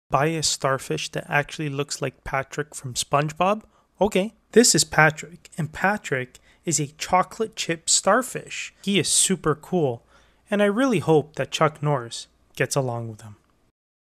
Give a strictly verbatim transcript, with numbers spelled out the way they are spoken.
buy a starfish that actually looks like Patric from SpongeBob? Okay. This is Patric, and Patric is a chocolate chip starfish. He is super cool, and I really hope that Chuck Norris gets along with him.